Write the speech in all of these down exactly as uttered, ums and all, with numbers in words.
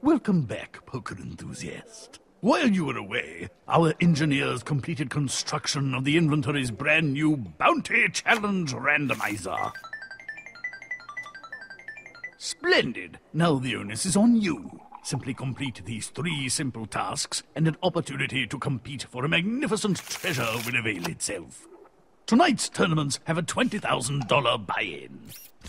Welcome back, poker enthusiast. While you were away, our engineers completed construction of the inventory's brand new Bounty Challenge Randomizer. Splendid! Now the onus is on you. Simply complete these three simple tasks, and an opportunity to compete for a magnificent treasure will avail itself. Tonight's tournaments have a twenty thousand dollars buy-in.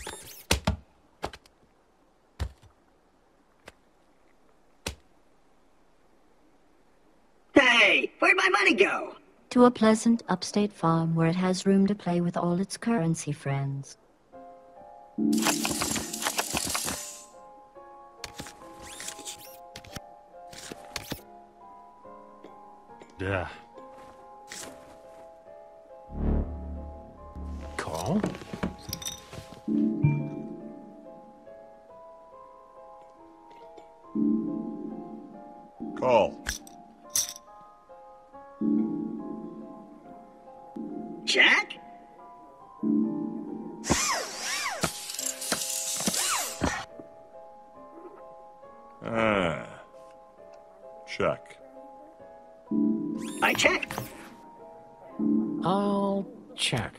Hey, where'd my money go? To a pleasant upstate farm where it has room to play with all its currency friends. Duh. Call? Call. Jack? Ah. Check. I check. I'll check.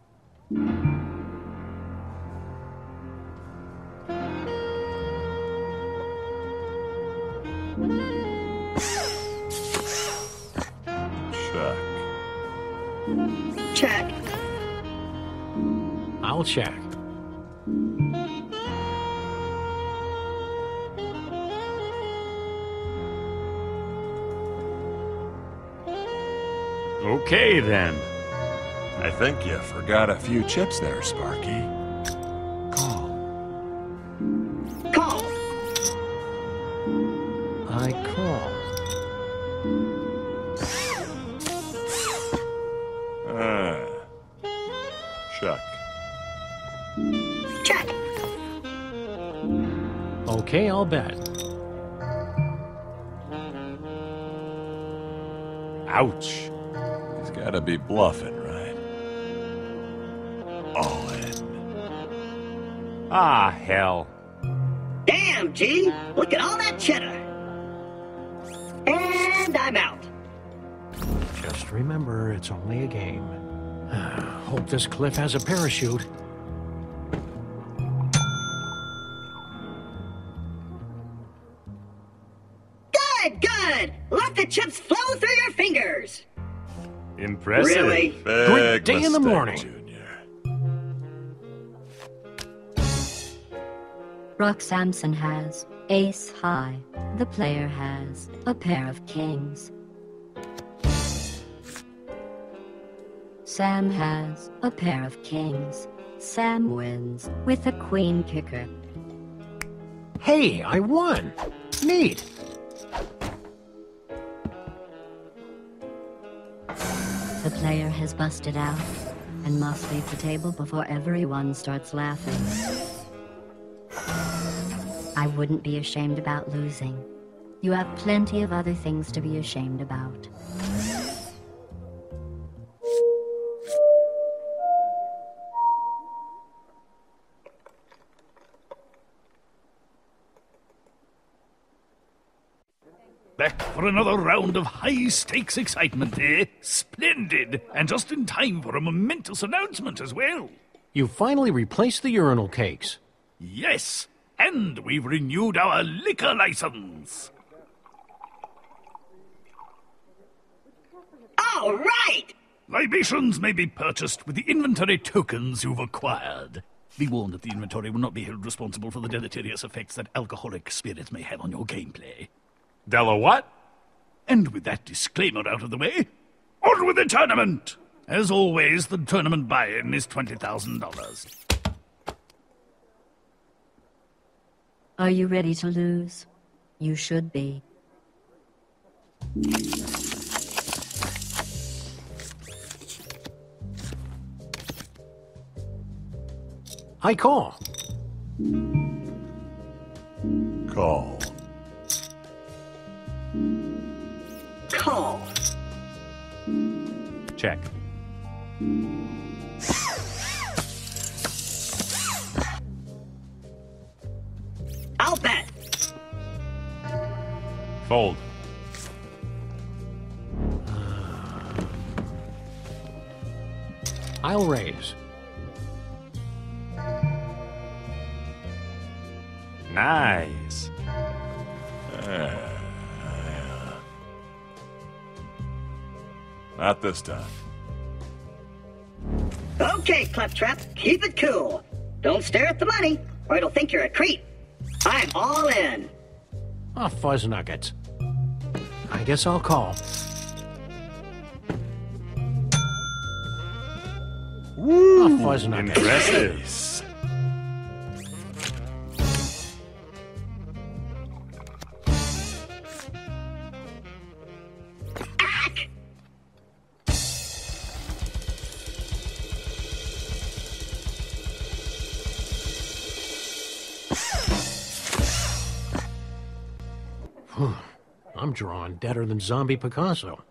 Check. Check. I'll check. Okay, then. I think you forgot a few chips there, Sparky. Call. Call. I call. Ah. Check. Check. Okay, I'll bet. Ouch. He's gotta be bluffing, right? All in. Ah, hell. Damn, G! Look at all that cheddar! And I'm out. Just remember, it's only a game. Hope this cliff has a parachute. Good, good! Let the chips flow through your fingers! Impressive. Really? Big Great day in the mistake, morning. Junior. Rock Samson has ace high. The player has a pair of kings. Sam has a pair of kings. Sam wins with a queen kicker. Hey, I won! Neat! The player has busted out and must leave the table before everyone starts laughing. I wouldn't be ashamed about losing. You have plenty of other things to be ashamed about. Back for another round of high-stakes excitement, eh? Splendid! And just in time for a momentous announcement as well. You finally replaced the urinal cakes. Yes, and we've renewed our liquor license. All right! Libations may be purchased with the inventory tokens you've acquired. Be warned that the inventory will not be held responsible for the deleterious effects that alcoholic spirits may have on your gameplay. Della what? And with that disclaimer out of the way, on with the tournament! As always, the tournament buy-in is twenty thousand dollars. Are you ready to lose? You should be. I call. Call. Call. Check. I'll bet. Fold. I'll raise. Nice. Not this time. Okay, Claptrap, keep it cool. Don't stare at the money, or it'll think you're a creep. I'm all in. Oh, fuzz nuggets. I guess I'll call. Woo! Oh, fuzz nuggets. Impressive. Ack! I'm drawing deader than zombie Picasso.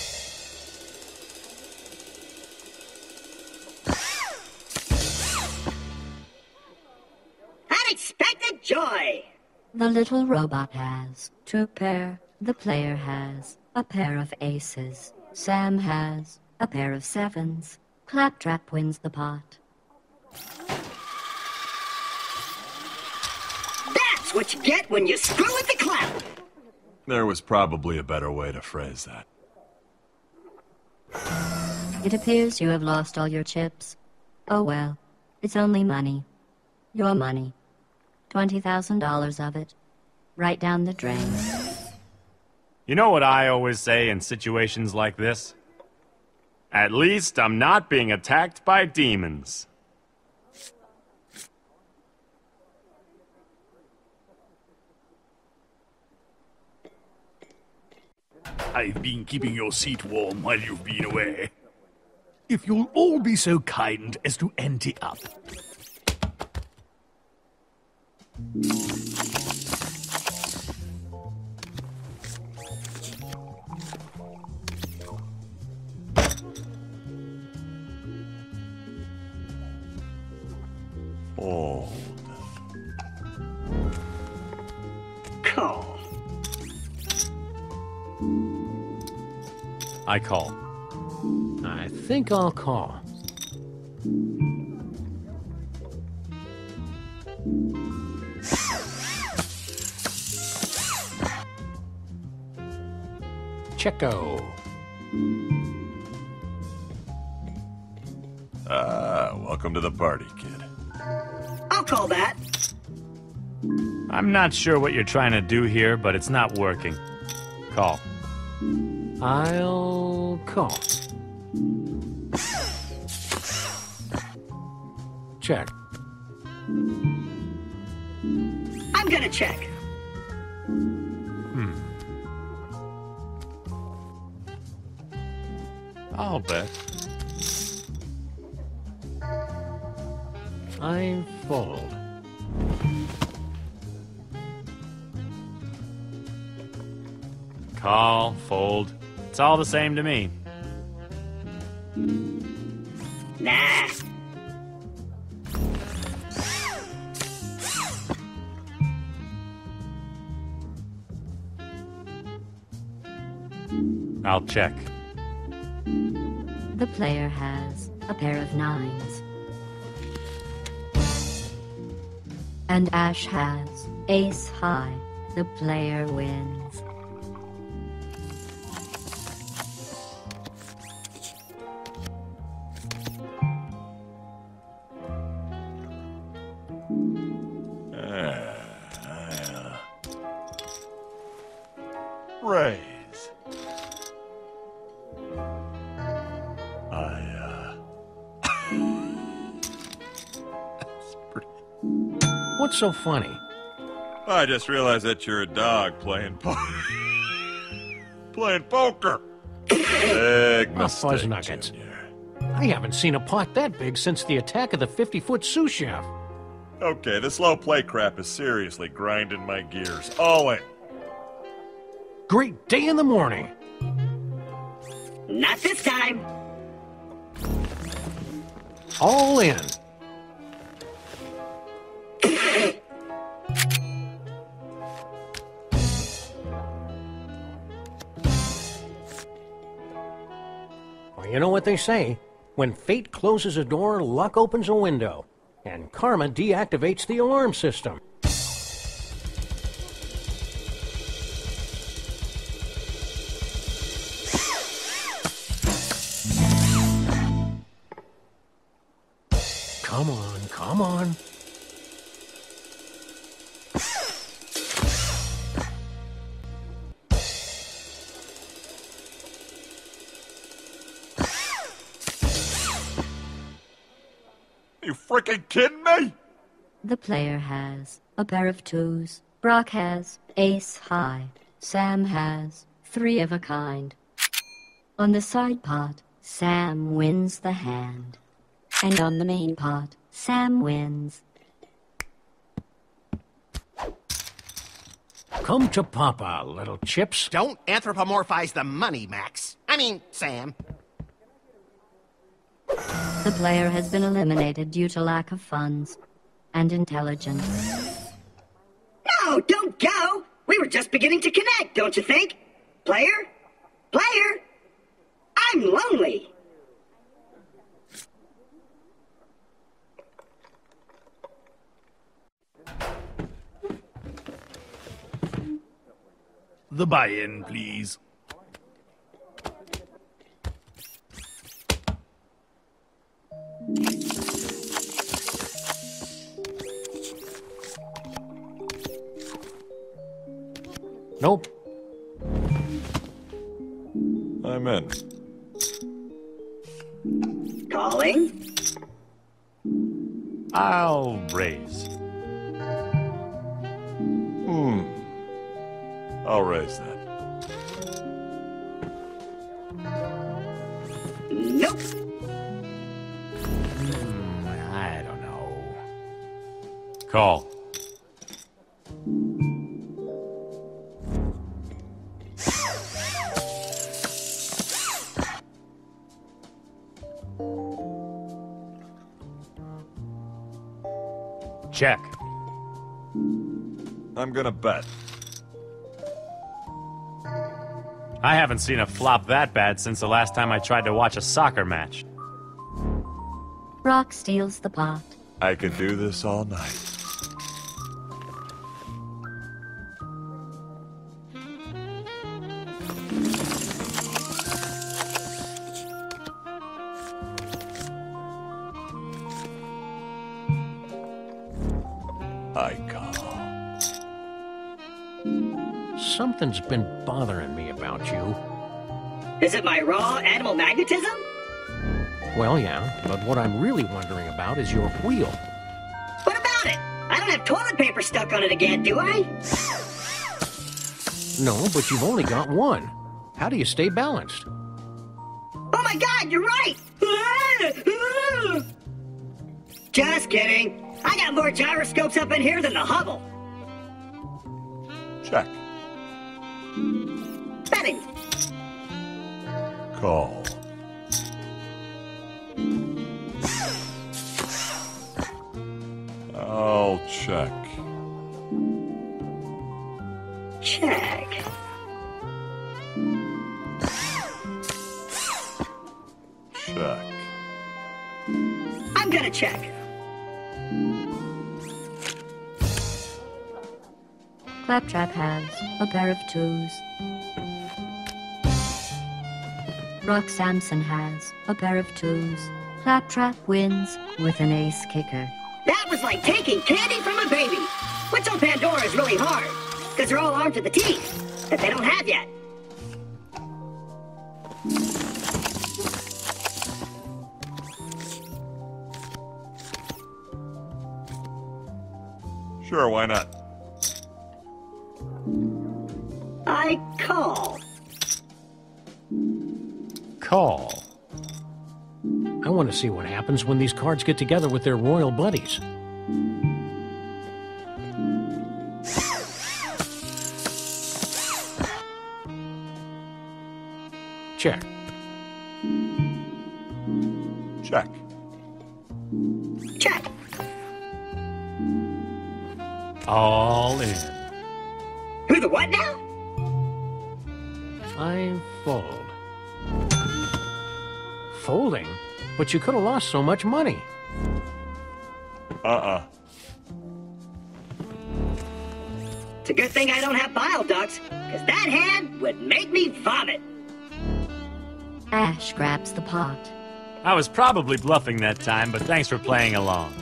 Unexpected joy. The little robot has two pair. The player has a pair of aces. Sam has a pair of sevens. Claptrap wins the pot. That's what you get when you screw with the clap. There was probably a better way to phrase that. It appears you have lost all your chips. Oh well, it's only money. Your money. Twenty thousand dollars of it. Right down the drain. You know what I always say in situations like this? At least I'm not being attacked by demons. I've been keeping your seat warm while you've been away. If you'll all be so kind as to ante up. Oh. Call. I call. I think I'll call. Checo. Ah, welcome to the party, kid. I'll call that. I'm not sure what you're trying to do here, but it's not working. Call. I'll call. Check. I'm gonna check. Hmm. I'll bet. I fold. Call, fold. It's all the same to me. Nah. I'll check. The player has a pair of nines. And Ash has ace high. The player wins. Raise. I, uh... That's pretty... What's so funny? I just realized that you're a dog playing po- playing poker. Big Ah, fuzz mistake, nuggets. Junior. I haven't seen a pot that big since the attack of the fifty-foot sous chef. Okay, this low play crap is seriously grinding my gears. All in. Great day in the morning. Not this time. All in. they say. When fate closes a door, luck opens a window. And karma deactivates the alarm system. Come on, come on. You freaking kidding me? The player has a pair of twos. Brock has ace high. Sam has three of a kind. On the side pot, Sam wins the hand. And on the main pot, Sam wins. Come to Papa, little chips. Don't anthropomorphize the money, Max. I mean, Sam. The player has been eliminated due to lack of funds and intelligence. No, don't go! We were just beginning to connect, don't you think? Player? Player? I'm lonely! The buy-in, please. Nope. I'm in. Calling? I'll raise. Hmm. I'll raise that. Nope. I don't know. Call. Check. I'm gonna bet. I haven't seen a flop that bad since the last time I tried to watch a soccer match. Brock steals the pot. I can do this all night. I call. Something's been bothering me about you. Is it my raw animal magnetism? Well, yeah, but what I'm really wondering about is your wheel. What about it? I don't have toilet paper stuck on it again, do I? No, but you've only got one. How do you stay balanced? Oh my god, you're right! Just kidding. I got more gyroscopes up in here than the Hubble. Check. Betting. Call. I'll check. Check. Check. I'm gonna check. Claptrap has a pair of twos. Rock Samson has a pair of twos. Claptrap wins with an ace kicker. That was like taking candy from a baby. What's on Pandora is really hard, because they're all armed to the teeth that they don't have yet. Sure, why not? I call. Call. I want to see what happens when these cards get together with their royal buddies. Check. Check. Check. All in. Who the what now? I fold. Folding? But you could have lost so much money. Uh-uh. It's a good thing I don't have bile ducts, because that hand would make me vomit. Ash grabs the pot. I was probably bluffing that time, but thanks for playing along.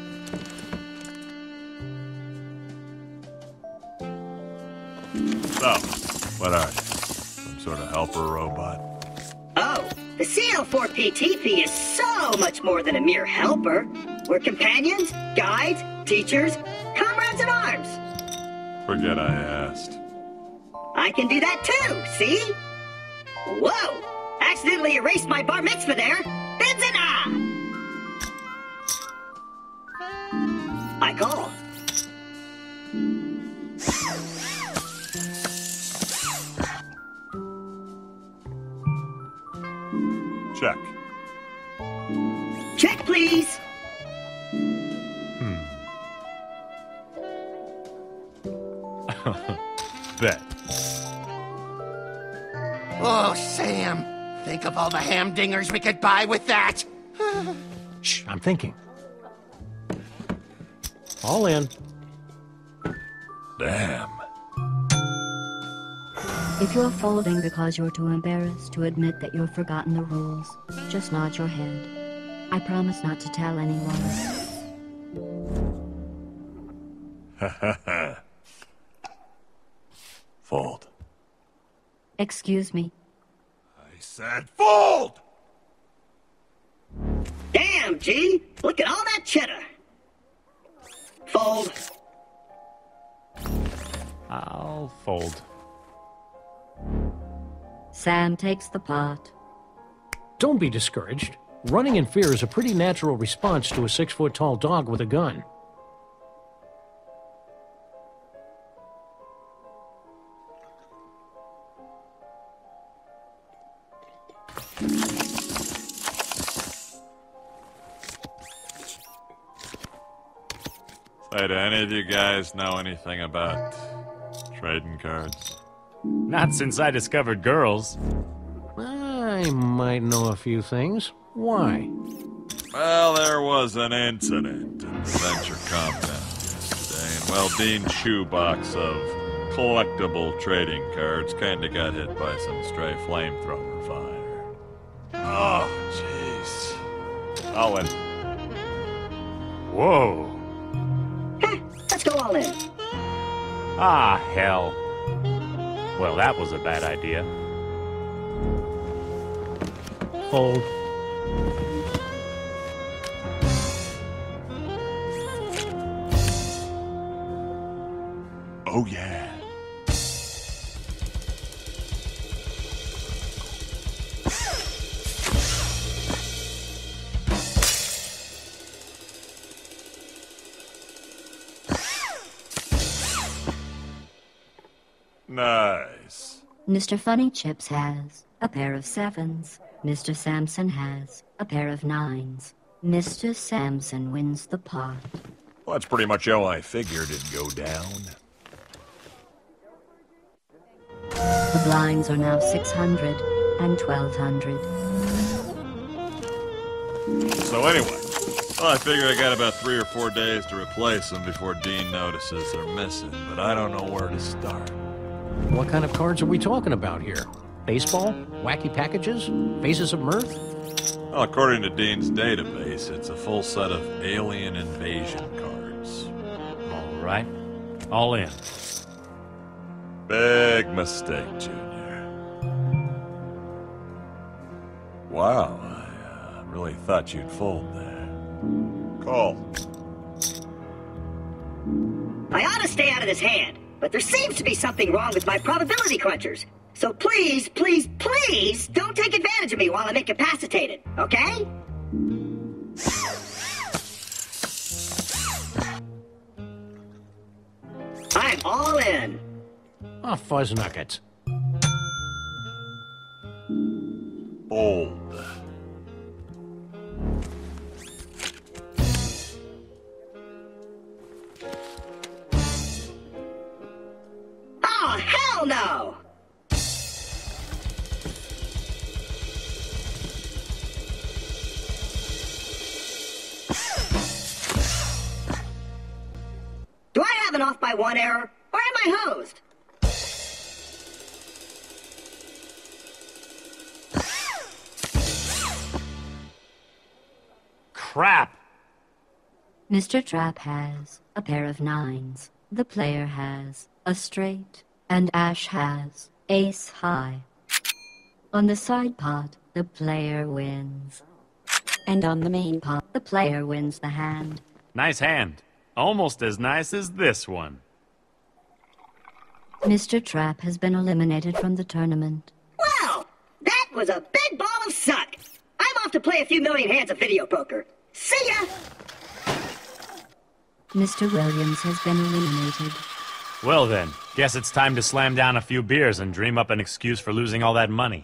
So, what are you? Some sort of helper robot? Oh, the C L four P T P is so much more than a mere helper. We're companions, guides, teachers, comrades in arms. Forget I asked. I can do that too, see? Whoa! Accidentally erased my bar mitzvah there. Benzina! I call. Check. Check, please. Hmm. Bet. Oh, Sam. Think of all the hamdingers we could buy with that. Shh, I'm thinking. All in. Damn. If you're folding because you're too embarrassed to admit that you've forgotten the rules, just nod your head. I promise not to tell anyone. Fold. Excuse me. I said fold! Damn, G. Look at all that cheddar. Fold. I'll fold. Sam takes the pot. Don't be discouraged. Running in fear is a pretty natural response to a six-foot-tall dog with a gun. Say, do any of you guys know anything about trading cards? Not since I discovered girls. I might know a few things. Why? Well, there was an incident in the venture compound yesterday, and well, Dean's shoebox of collectible trading cards kinda got hit by some stray flamethrower fire. Oh, jeez. Owen. Whoa. Heh, let's go all in. Ah, hell. Well, that was a bad idea. Fold. Oh, yeah. Nice. Mister Funny Chips has a pair of sevens. Mister Samson has a pair of nines. Mister Samson wins the pot. Well, that's pretty much how I figured it'd go down. The blinds are now six hundred and twelve hundred. So anyway, well, I figure I got about three or four days to replace them before Dean notices they're missing, but I don't know where to start. What kind of cards are we talking about here? Baseball? Wacky packages? Faces of mirth? Well, according to Dean's database, it's a full set of alien invasion cards. All right. All in. Big mistake, Junior. Wow, I uh, really thought you'd fold there. Call. I ought to stay out of this hand, but there seems to be something wrong with my probability crunchers. So please, please, please don't take advantage of me while I'm incapacitated, okay? I'm all in. Oh, fuzz nuggets. Fold. Oh, hell no! one error, or am I hosed? Crap! Mister Trap has a pair of nines. The player has a straight, and Ash has ace high. On the side pot, the player wins. And on the main pot, the player wins the hand. Nice hand. Almost as nice as this one. Mister Trap has been eliminated from the tournament. Well, that was a big ball of suck. I'm off to play a few million hands of video poker. See ya! Mister Williams has been eliminated. Well then, guess it's time to slam down a few beers and dream up an excuse for losing all that money.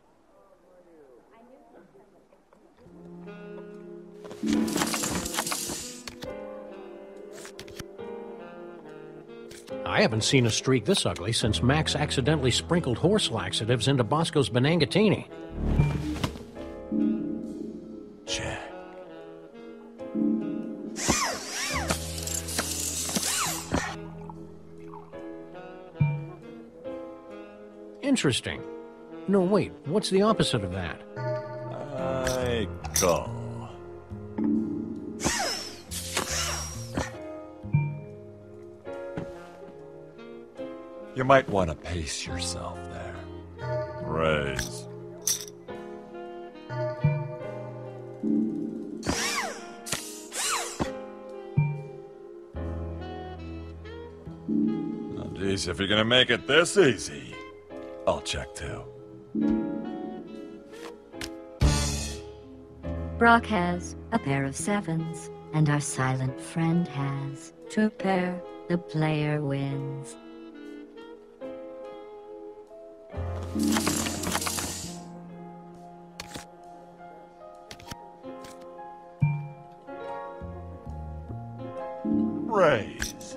I haven't seen a streak this ugly since Max accidentally sprinkled horse laxatives into Bosco's Benangatini. Check. Interesting. No, wait, what's the opposite of that? I call. You might want to pace yourself there. Raise. Oh, geez, if you're gonna make it this easy, I'll check too. Brock has a pair of sevens, and our silent friend has two pair. The player wins. Raise.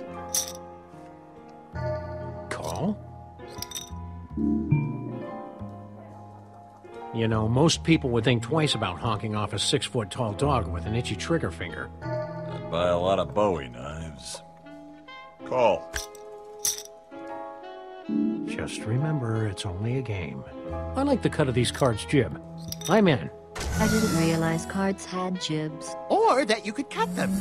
Call? You know, most people would think twice about honking off a six-foot-tall dog with an itchy trigger finger. And buy a lot of Bowie knives. Call. Just remember, it's only a game. I like the cut of these cards' jib. I'm in. I didn't realize cards had jibs. Or that you could cut them.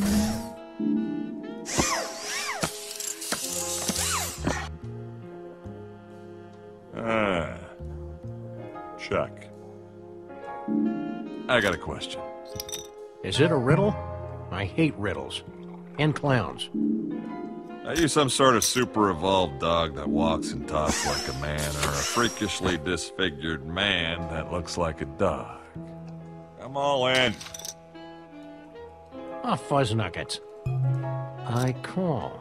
Ah. Check. I got a question. Is it a riddle? I hate riddles. And clowns. Are you some sort of super evolved dog that walks and talks like a man, or a freakishly disfigured man that looks like a dog? I'm all in. Ah, fuzz nuggets. I call.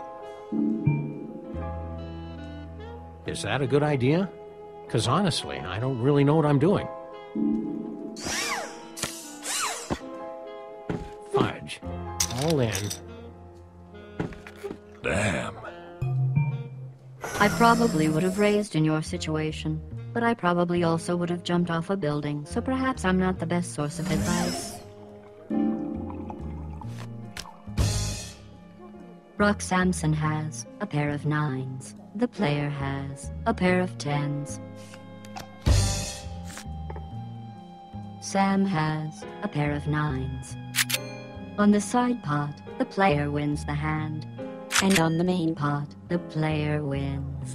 Is that a good idea? Because honestly, I don't really know what I'm doing. Fudge. All in. Damn. I probably would have raised in your situation, but I probably also would have jumped off a building, so perhaps I'm not the best source of advice. Brock Samson has a pair of nines. The player has a pair of tens. Sam has a pair of nines. On the side pot, the player wins the hand. And on the main pot, the player wins.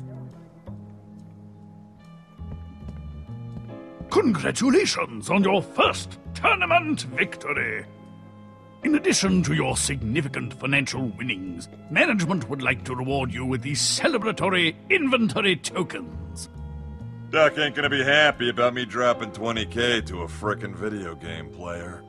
Congratulations on your first tournament victory! In addition to your significant financial winnings, management would like to reward you with these celebratory inventory tokens. Doc ain't gonna be happy about me dropping twenty K to a frickin' video game player.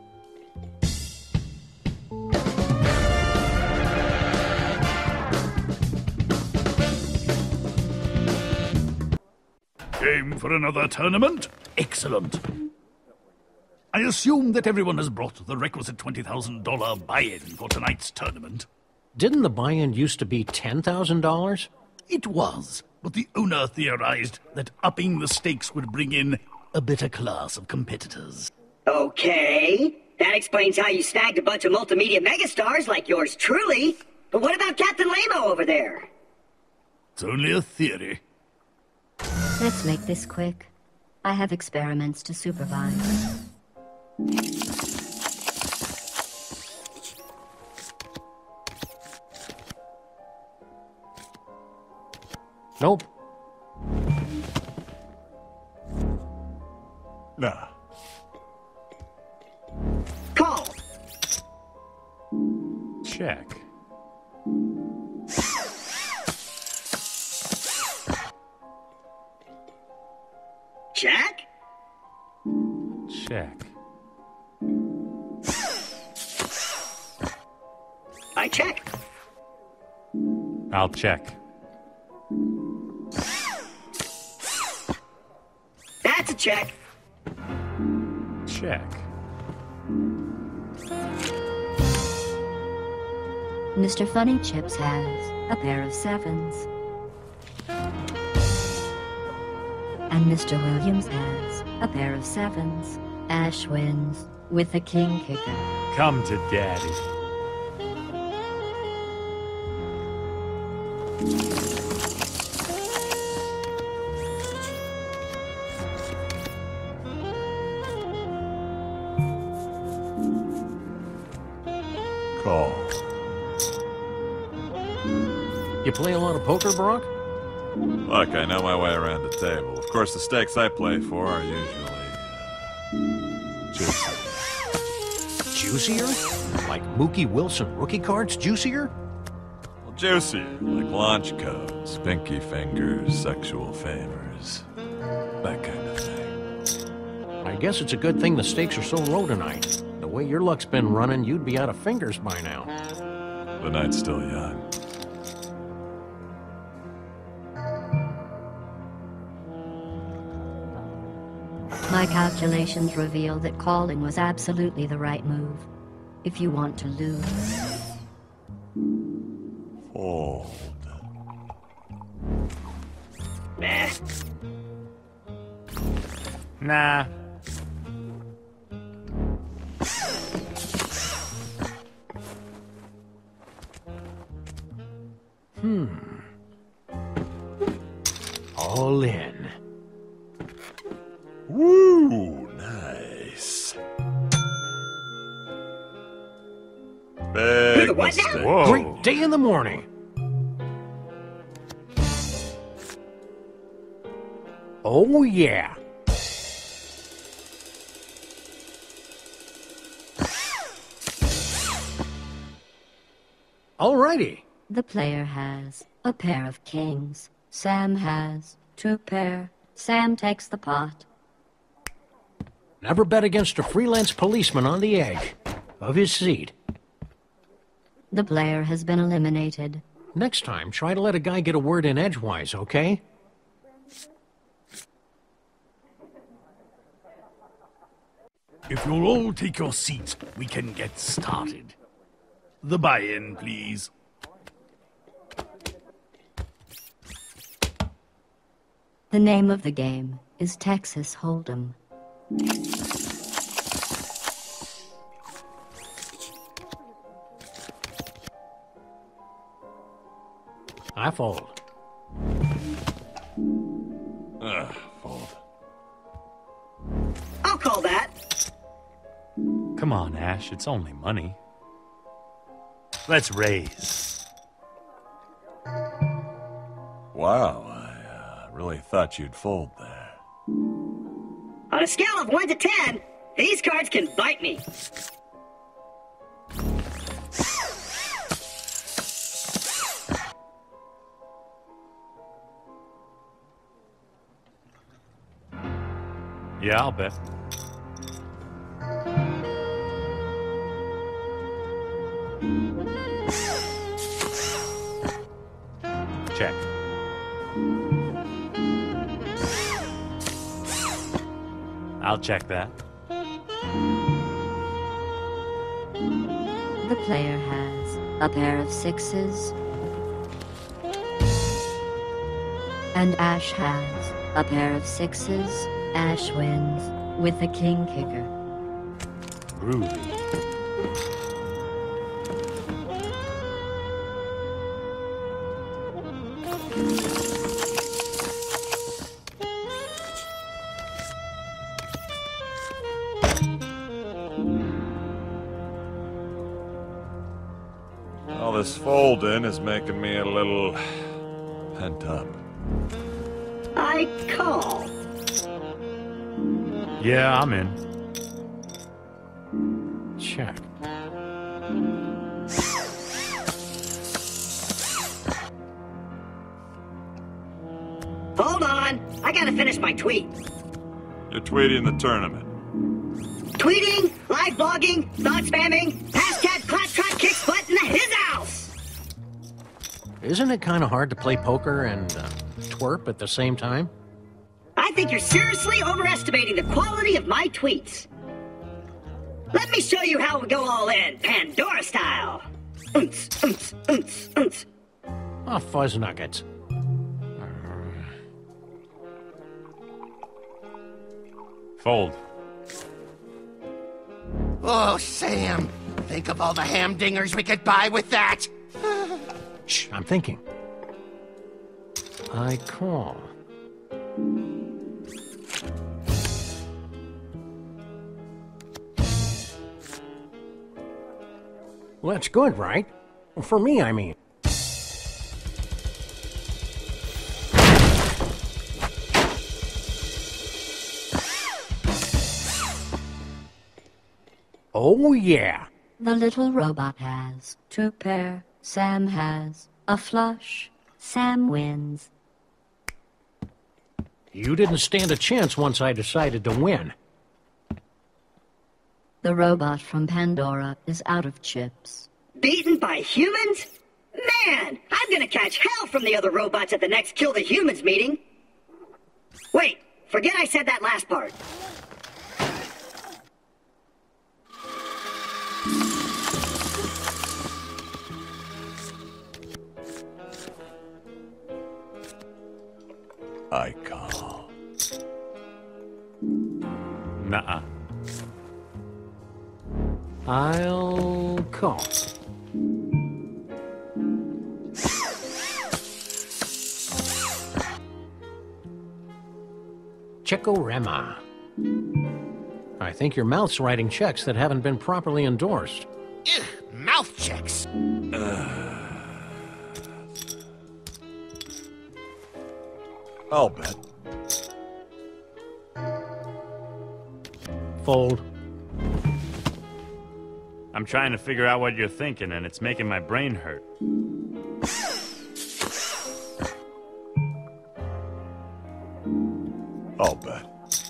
Game for another tournament? Excellent. I assume that everyone has brought the requisite twenty thousand dollars buy-in for tonight's tournament. Didn't the buy-in used to be ten thousand dollars? It was, but the owner theorized that upping the stakes would bring in a better class of competitors. Okay, that explains how you snagged a bunch of multimedia megastars like yours truly. But what about Captain Lamo over there? It's only a theory. Let's make this quick. I have experiments to supervise. Nope. Nah. Call. Check. Check? Check. I check. I'll check. That's a check. Check. Mister Funny Chips has a pair of sevens. And Mister Williams has a pair of sevens. Ash wins with the king kicker. Come to daddy. Call. You play a lot of poker, Brock? Look, I know my way around the table. Of course, the stakes I play for are usually uh, juicy. Juicier? Like Mookie Wilson rookie cards juicier? Well, juicier, like launch codes, pinky fingers, sexual favors, that kind of thing. I guess it's a good thing the stakes are so low tonight. The way your luck's been running, you'd be out of fingers by now. The night's still young. My calculations reveal that calling was absolutely the right move. If you want to lose. Fold. Nah. Nah. Hmm. All in. Woo, nice. Big What now? mistake. Whoa. Great day in the morning. Oh, yeah. Alrighty. The player has a pair of kings. Sam has two pair. Sam takes the pot. Never bet against a freelance policeman on the edge of his seat. The player has been eliminated. Next time, try to let a guy get a word in edgewise, okay? If you'll all take your seats, we can get started. The buy-in, please. The name of the game is Texas Hold'em. I fold. Ugh, fold. I'll call that. Come on, Ash. It's only money. Let's raise. Wow, I uh, really thought you'd fold there. On a scale of one to ten, these cards can bite me. Yeah, I'll bet. Check. I'll check that. The player has a pair of sixes. And Ash has a pair of sixes. Ash wins with the king kicker. Groovy. this folding is making me a little pent up. I call. Yeah, I'm in. Check. Hold on. I gotta finish my tweet. You're tweeting the tournament. Tweeting, live blogging, thought spamming, hashtag Claptrap kicks butt in his house. Isn't it kind of hard to play poker and uh, twerp at the same time? I think you're seriously overestimating the quality of my tweets. Let me show you how we go all in, Pandora style. Oonce, oonce, oonce, oonce. Oh, fuzz nuggets. Fold. Oh, Sam, think of all the hamdingers we could buy with that. Shh, I'm thinking. I call. Well, that's good, right? For me, I mean. Oh, yeah. The little robot has two pair. Sam has a flush. Sam wins. You didn't stand a chance once I decided to win. The robot from Pandora is out of chips. Beaten by humans? Man, I'm gonna catch hell from the other robots at the next Kill the Humans meeting. Wait, forget I said that last part. I call. Nuh-uh. I'll call. Checkorama. I think your mouth's writing checks that haven't been properly endorsed. Ugh, mouth checks. I'll bet. Fold. I'm trying to figure out what you're thinking, and it's making my brain hurt. I'll bet.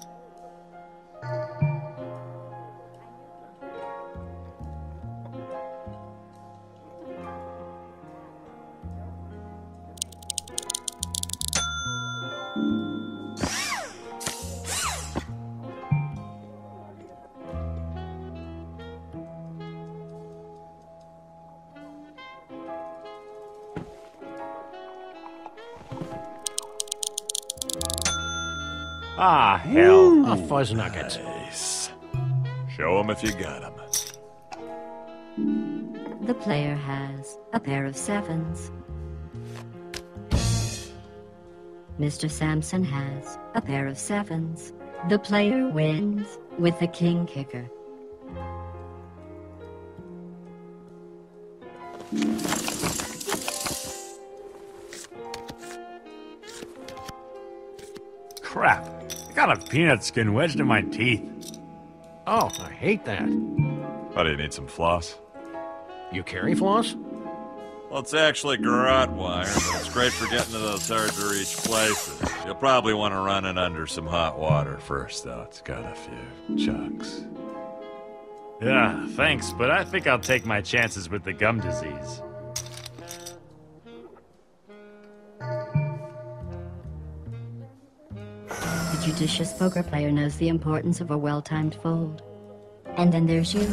Ah, hell. A fuzz nuggets. Nice. Show 'em if you got 'em. The player has a pair of sevens. Mister Samson has a pair of sevens. The player wins with the king kicker. Crap. I got a peanut skin wedged in my teeth. Oh, I hate that. Why do you need some floss? You carry floss? Well, it's actually garrote wire, but it's great for getting to those hard-to-reach places. You'll probably want to run it under some hot water first, though. It's got a few chunks. Yeah, thanks, but I think I'll take my chances with the gum disease. The judicious poker player knows the importance of a well-timed fold. And then there's you.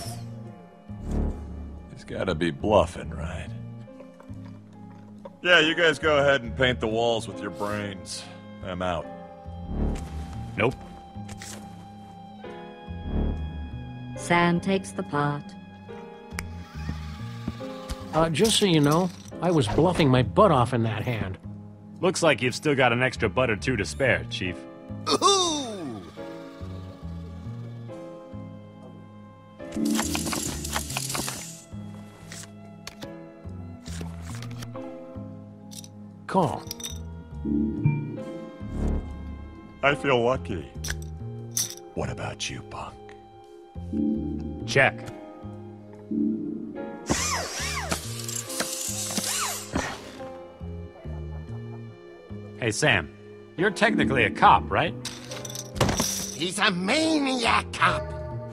He's gotta be bluffing, right? Yeah, you guys go ahead and paint the walls with your brains. I'm out. Nope. Sam takes the pot. Uh, just so you know, I was bluffing my butt off in that hand. Looks like you've still got an extra butt or two to spare, Chief. Ooh! Call. I feel lucky. What about you, punk? Check. Hey, Sam. You're technically a cop, right? He's a maniac cop.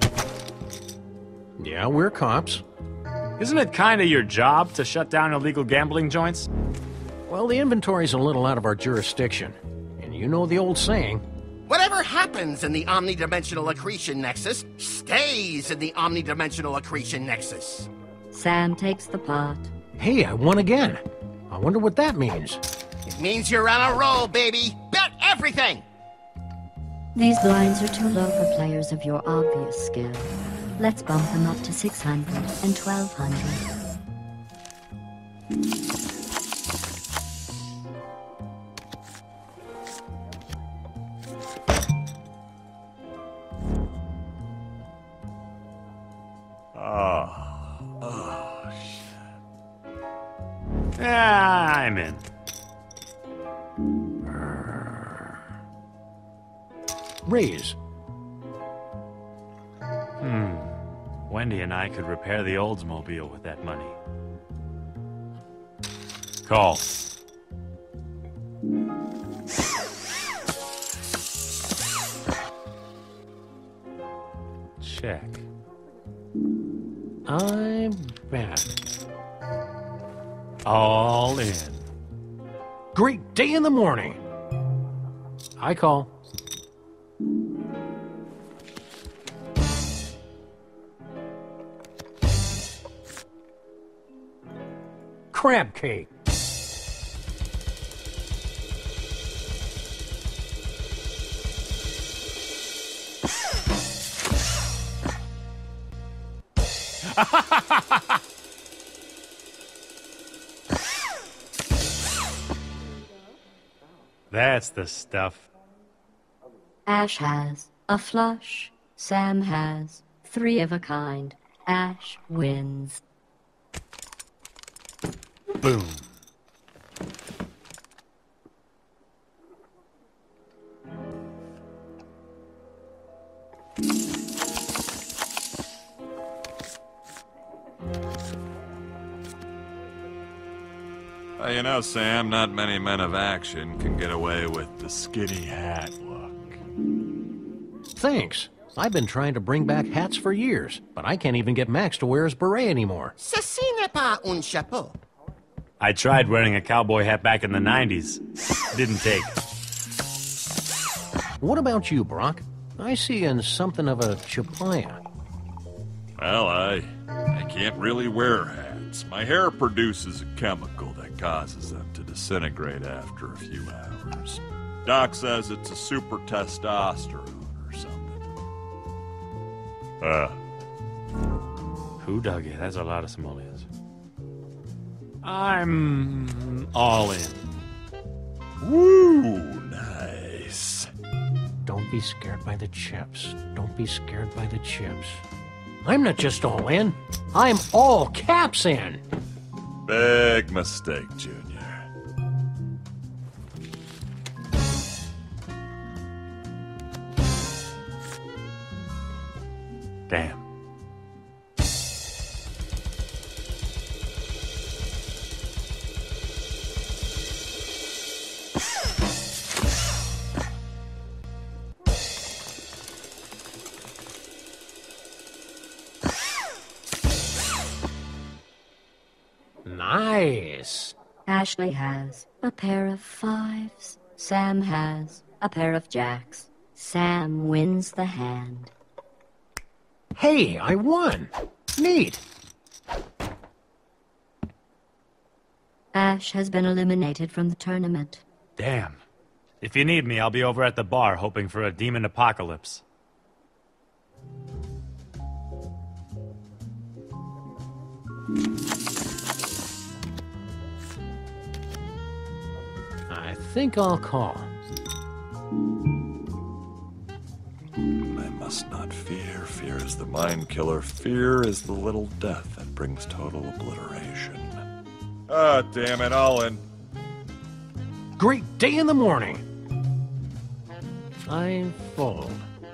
Yeah, we're cops. Isn't it kinda your job to shut down illegal gambling joints? Well, the inventory's a little out of our jurisdiction. And you know the old saying. Whatever happens in the omnidimensional accretion nexus stays in the omnidimensional accretion nexus. Sam takes the pot. Hey, I won again. I wonder what that means. It means you're on a roll, baby. Bet everything. These blinds are too low for players of your obvious skill. Let's bump them up to six hundred and twelve hundred. Oh, oh, shit. Yeah, I'm in. Raise. Hmm. Wendy and I could repair the Oldsmobile with that money. Call. Check. I bet. All in. Great day in the morning. I call. Crab cake. That's the stuff. Ash has a flush. Sam has three of a kind. Ash wins. Boom. Well, you know, Sam, not many men of action can get away with the skinny hat look. Thanks. I've been trying to bring back hats for years, but I can't even get Max to wear his beret anymore. Ceci n'est pas un chapeau. I tried wearing a cowboy hat back in the nineties. Didn't take. What about you, Brock? I see you in something of a chapaya. Well, I... I can't really wear hats. My hair produces a chemical that causes them to disintegrate after a few hours. Doc says it's a super testosterone or something. Uh... Who dug it? That's a lot of simoleons. I'm all in. Woo! Nice. Don't be scared by the chips. Don't be scared by the chips. I'm not just all in. I'm all caps in. Big mistake, Junior. Damn. Nice. Ashley has a pair of fives. Sam has a pair of jacks. Sam wins the hand. Hey, I won. Neat. Ash has been eliminated from the tournament. Damn. If you need me, I'll be over at the bar hoping for a demon apocalypse. I think I'll call. I must not fear. Fear is the mind killer. Fear is the little death that brings total obliteration. Ah, damn it, all in. Great day in the morning. I fold.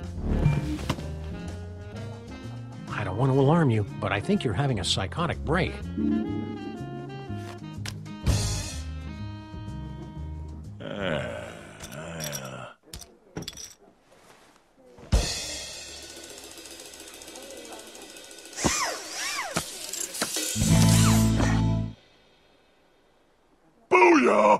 I don't want to alarm you, but I think you're having a psychotic break. Booyah!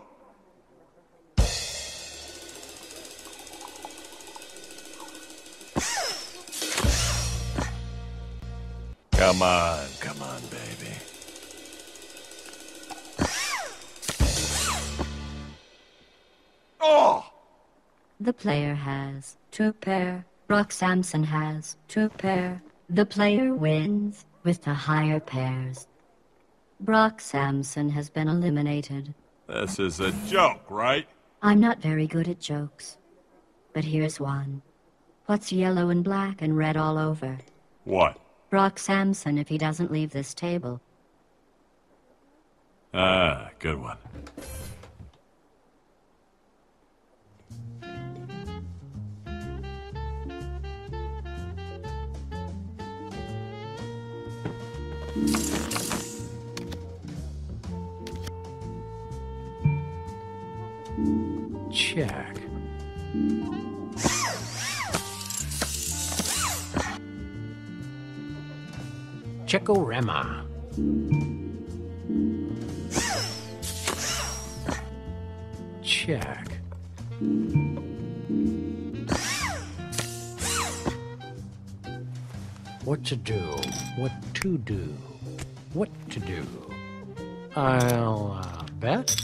Come on, come on, baby. Oh! The player has two pair. Brock Samson has two pair. The player wins with the higher pairs. Brock Samson has been eliminated. This is a joke, right? I'm not very good at jokes, but here's one. What's yellow and black and red all over? What? Brock Samson if he doesn't leave this table. Ah, good one. Check. Checkorama. Check. What to do? What to do? What to do? I'll uh, bet.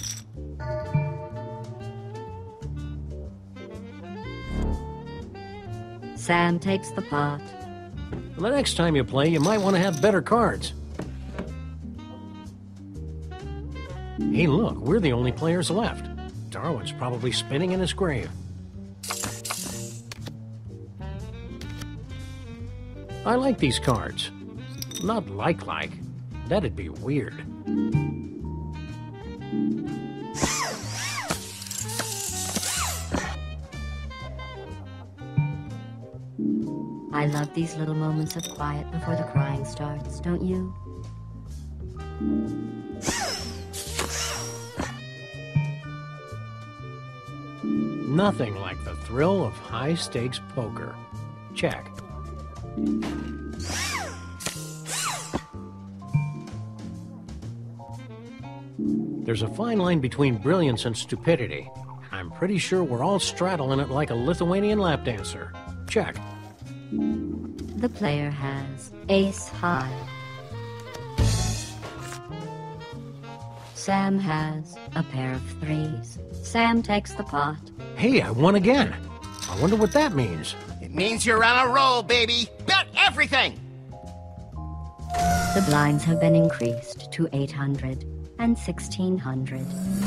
Sam takes the pot. The next time you play, you might want to have better cards. Hey, look, we're the only players left. Darwin's probably spinning in his grave. I like these cards. Not like-like. That'd be weird. I love these little moments of quiet before the crying starts, don't you? Nothing like the thrill of high-stakes poker. Check. There's a fine line between brilliance and stupidity. I'm pretty sure we're all straddling it like a Lithuanian lap dancer. Check. The player has ace high. Sam has a pair of threes. Sam takes the pot. Hey, I won again. I wonder what that means. It means you're on a roll, baby. Bet everything. The blinds have been increased to eight hundred and sixteen hundred.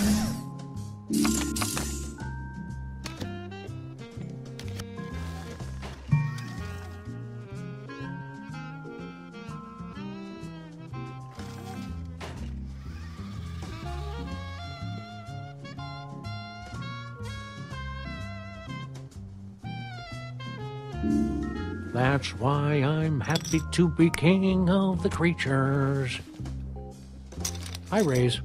That's why I'm happy to be king of the creatures. I raise.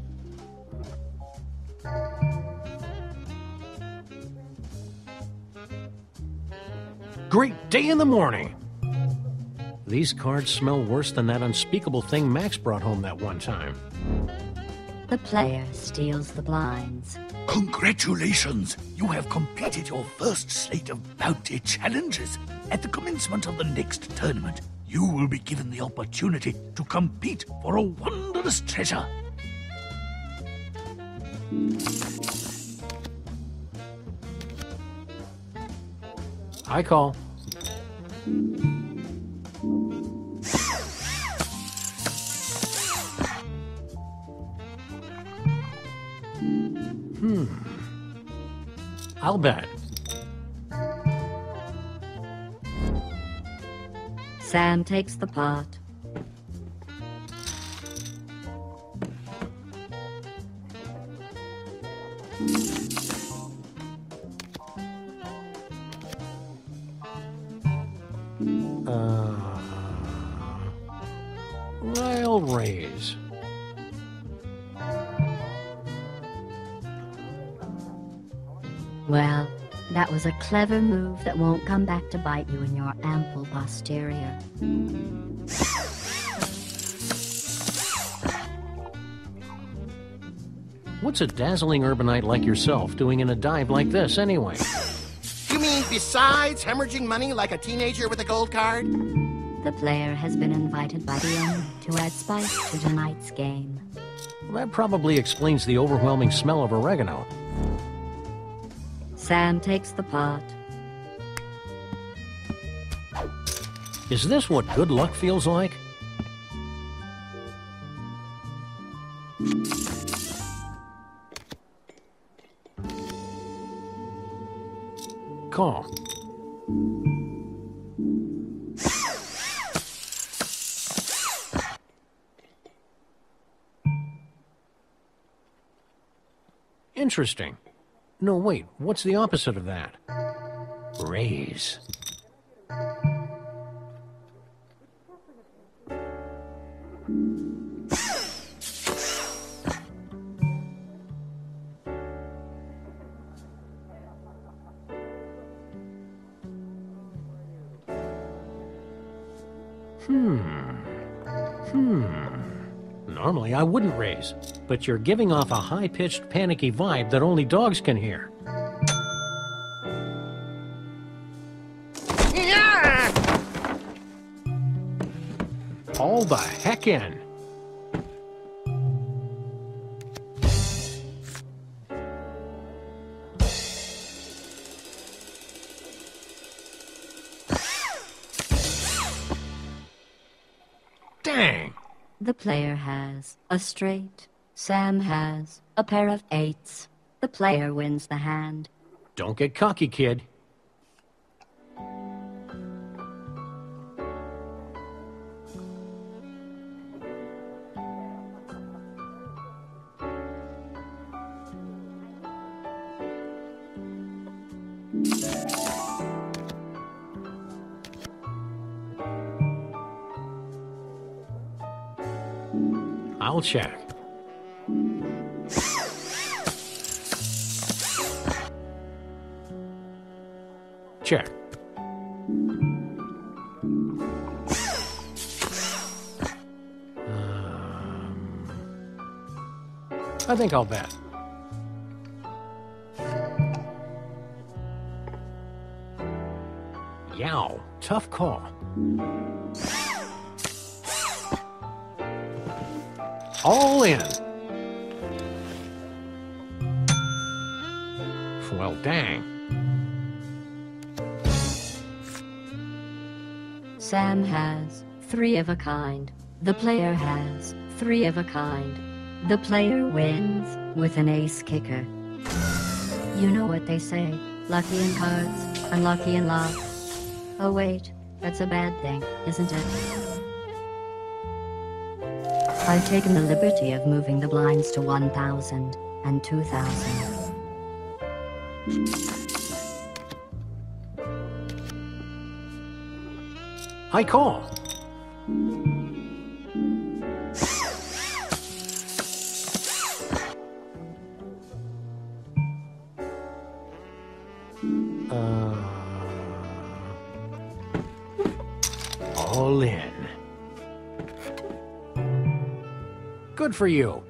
Great day in the morning. These cards smell worse than that unspeakable thing Max brought home that one time. The player steals the blinds. Congratulations! You have completed your first slate of bounty challenges. At the commencement of the next tournament, you will be given the opportunity to compete for a wondrous treasure. I call. Hmm. I'll bet. Sam takes the pot. I'll raise. Well, that was a clever move that won't come back to bite you in your ample posterior. What's a dazzling urbanite like yourself doing in a dive like this, anyway? You mean besides hemorrhaging money like a teenager with a gold card? The player has been invited by the owner to add spice to tonight's game. Well, that probably explains the overwhelming smell of oregano. Sam takes the pot. Is this what good luck feels like? Call. Interesting. No, wait, what's the opposite of that? Raise. Hmm. Hmm. Normally I wouldn't raise, but you're giving off a high-pitched, panicky vibe that only dogs can hear. All the heck in. Dang. The player has a straight. Sam has a pair of eights. The player wins the hand. Don't get cocky, kid. I'll check. Check. Um, I think I'll bet. Yow, tough call. All in. Well, dang. Sam has three of a kind. The player has three of a kind. The player wins with an ace kicker. You know what they say, lucky in cards, unlucky in love. Oh wait, that's a bad thing, isn't it? I've taken the liberty of moving the blinds to one thousand and two thousand. I call. Uh, all in. Good for you.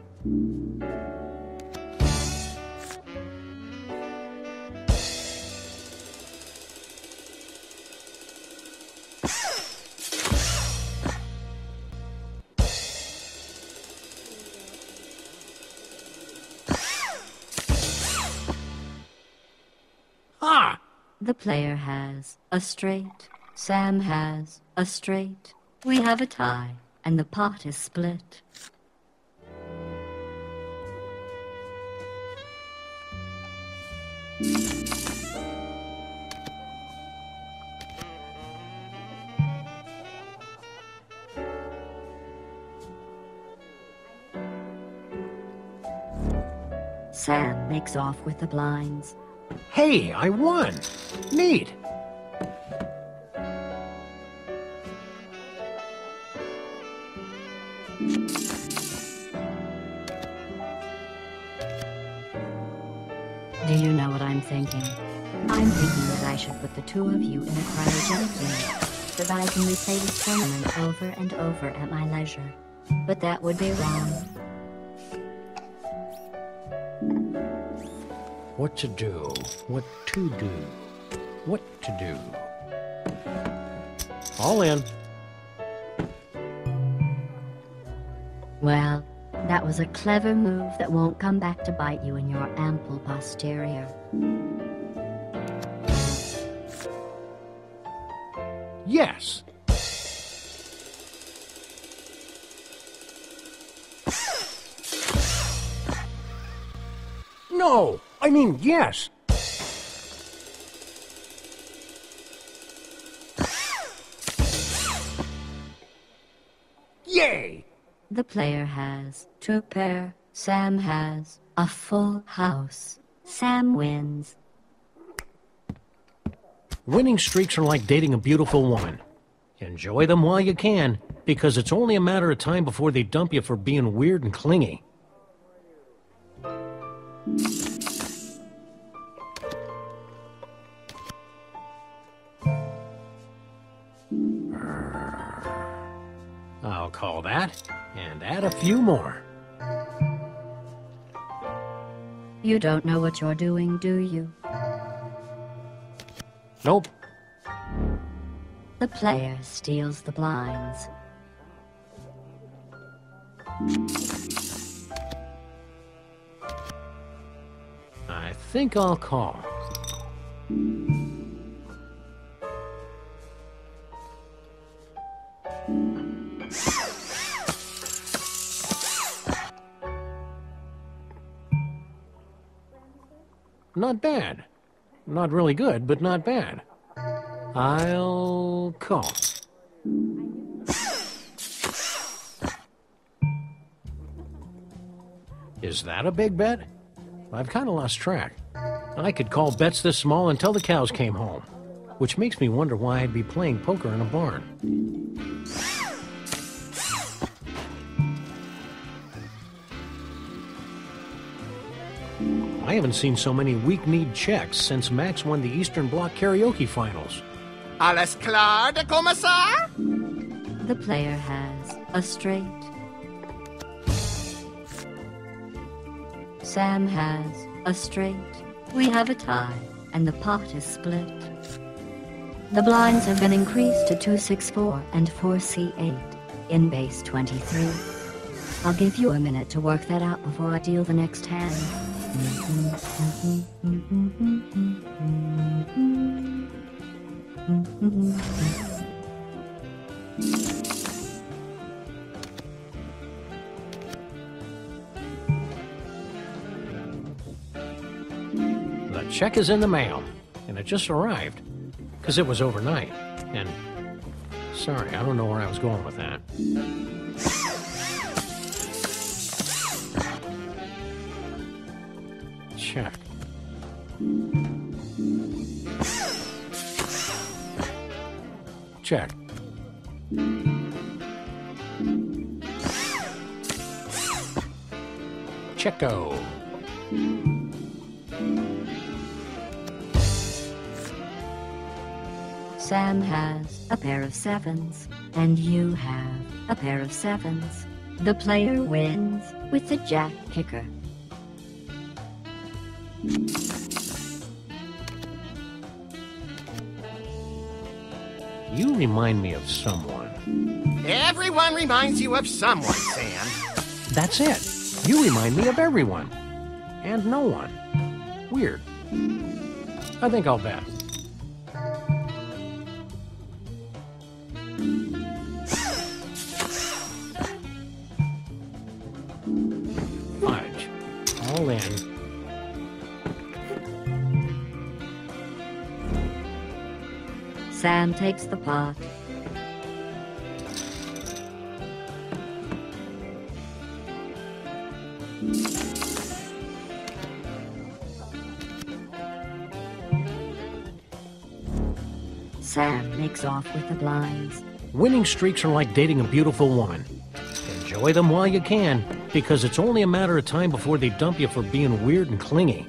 Ah! The player has a straight. Sam has a straight. We have a tie, and the pot is split. Sam makes off with the blinds. Hey, I won. Neat. Do you know what I'm thinking? I'm thinking that I should put the two of you in a cryogenic unit so that I can replay this tournament over and over at my leisure. But that would be wrong. What to do? What to do? What to do? All in. Well, that was a clever move that won't come back to bite you in your ample posterior. Yes. No, I mean yes. Yay! The player has two pair. Sam has a full house. Sam wins. Winning streaks are like dating a beautiful woman. Enjoy them while you can, because it's only a matter of time before they dump you for being weird and clingy. I'll call that, and add a few more. You don't know what you're doing, do you? Nope. The player steals the blinds. I think I'll call. Not bad. Not really good, but not bad. I'll call. Is that a big bet? I've kind of lost track. I could call bets this small until the cows came home, which makes me wonder why I'd be playing poker in a barn. I haven't seen so many weak-kneed checks since Max won the Eastern Bloc Karaoke Finals. Alles klar, der Kommissar? The player has a straight. Sam has a straight. We have a tie, and the pot is split. The blinds have been increased to two six four and four C eight in base twenty-three. I'll give you a minute to work that out before I deal the next hand. The check is in the mail, and it just arrived, because it was overnight, and... Sorry, I don't know where I was going with that. Check. Check. Checko. Sam has a pair of sevens, and you have a pair of sevens. The player wins with the jack kicker. You remind me of someone. Everyone reminds you of someone, Sam. That's it. You remind me of everyone. And no one. Weird. I think I'll bet. Fudge. All in. Sam takes the pot. Sam makes off with the blinds. Winning streaks are like dating a beautiful woman. Enjoy Enjoy them while you can, because it's only a matter of time before they dump you for being weird and clingy.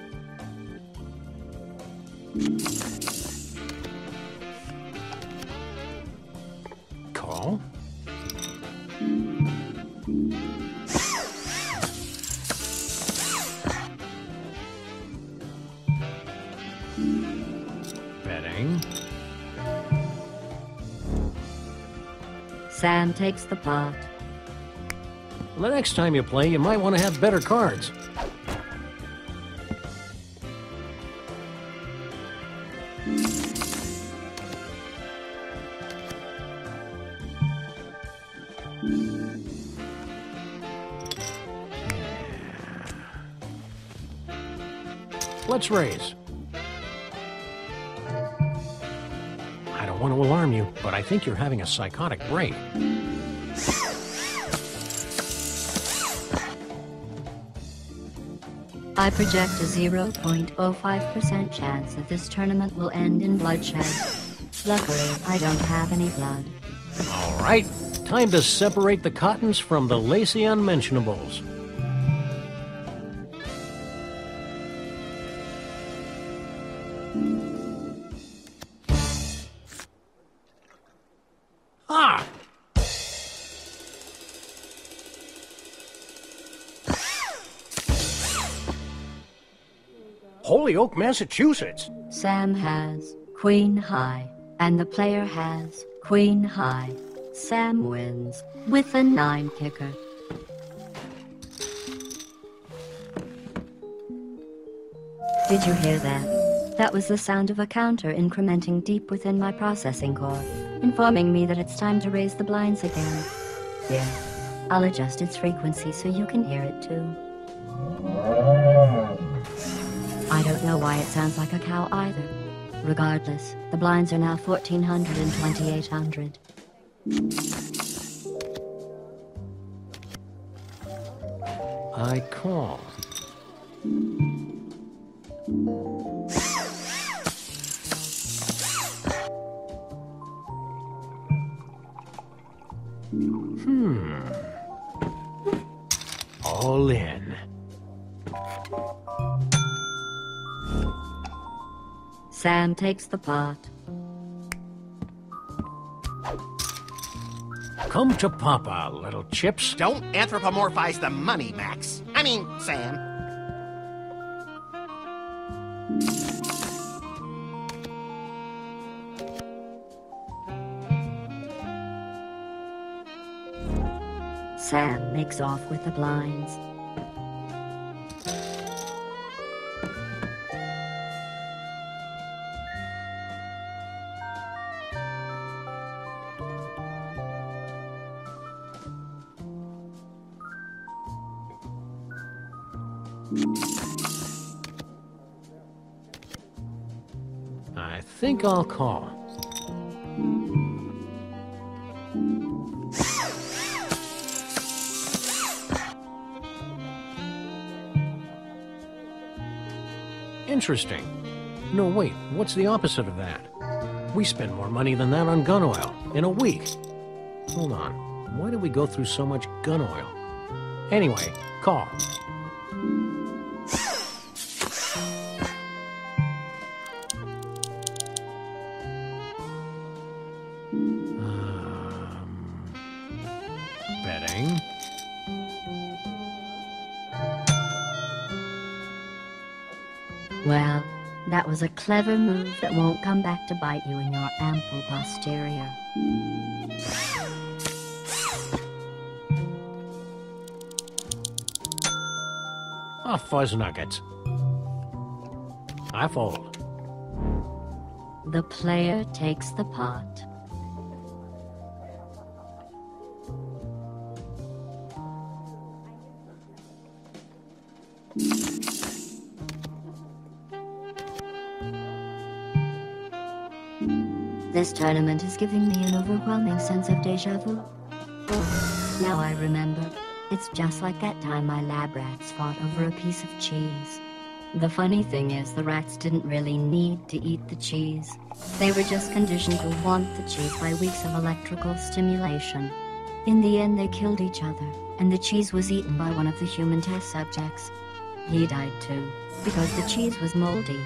Call? Betting. Sam takes the pot. The next time you play, you might want to have better cards. Let's raise. I don't want to alarm you, but I think you're having a psychotic break. I project a zero point zero five percent chance that this tournament will end in bloodshed. Luckily, I don't have any blood. All right, time to separate the cottons from the lacy unmentionables. Ah! Holyoke, Massachusetts. Sam has Queen High, and the player has Queen High. Sam wins with a nine kicker. Did you hear that? That was the sound of a counter incrementing deep within my processing core, informing me that it's time to raise the blinds again. Yeah, I'll adjust its frequency so you can hear it too. I don't know why it sounds like a cow either. Regardless, the blinds are now fourteen hundred and twenty-eight hundred. I call. Hmm. All in. Sam takes the pot. Come to Papa, little chips. Don't anthropomorphize the money, Max. I mean, Sam. Sam makes off with the blinds. I think I'll call. Interesting. No, wait, what's the opposite of that? We spend more money than that on gun oil in a week. Hold on, why did we go through so much gun oil? Anyway, call. Um, betting. Well, that was a clever move that won't come back to bite you in your ample posterior. Oh, fuzz nuggets. I fold. The player takes the pot. This tournament is giving me an overwhelming sense of deja vu. Oh, now I remember. It's just like that time my lab rats fought over a piece of cheese. The funny thing is, the rats didn't really need to eat the cheese. They were just conditioned to want the cheese by weeks of electrical stimulation. In the end, they killed each other, and the cheese was eaten by one of the human test subjects. He died too, because the cheese was moldy.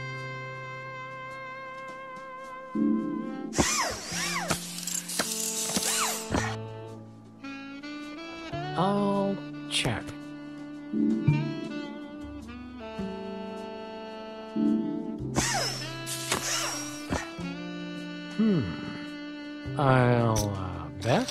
I'll check. Hmm. I'll uh, bet.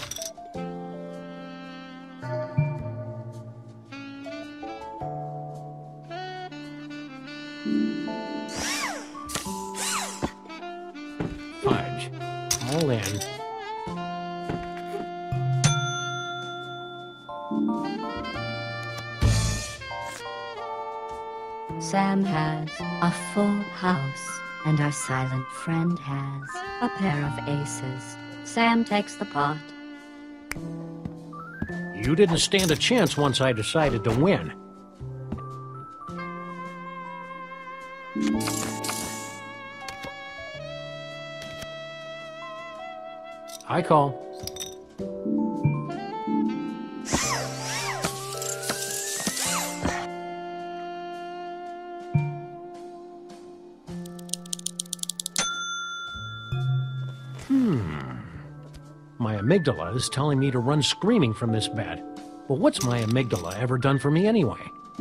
Fudge. All in. Sam has a full house, and our silent friend has a pair of aces. Sam takes the pot. You didn't stand a chance once I decided to win. I call. My amygdala is telling me to run screaming from this bed. Well, what's my amygdala ever done for me anyway?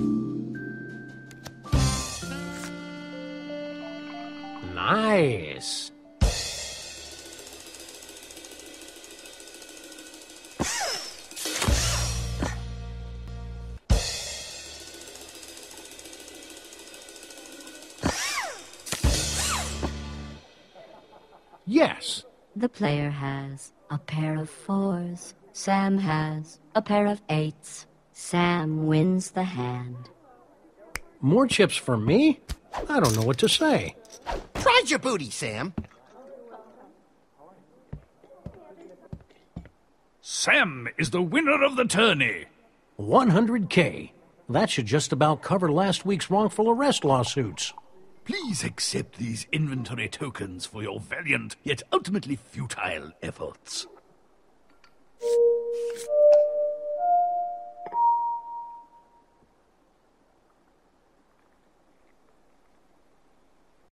Nice. Yes. The player has a pair of fours. Sam has a pair of eights. Sam wins the hand. More chips for me? I don't know what to say. Prize your booty, Sam. Sam is the winner of the tourney. one hundred K. That should just about cover last week's wrongful arrest lawsuits. Please accept these inventory tokens for your valiant yet ultimately futile efforts.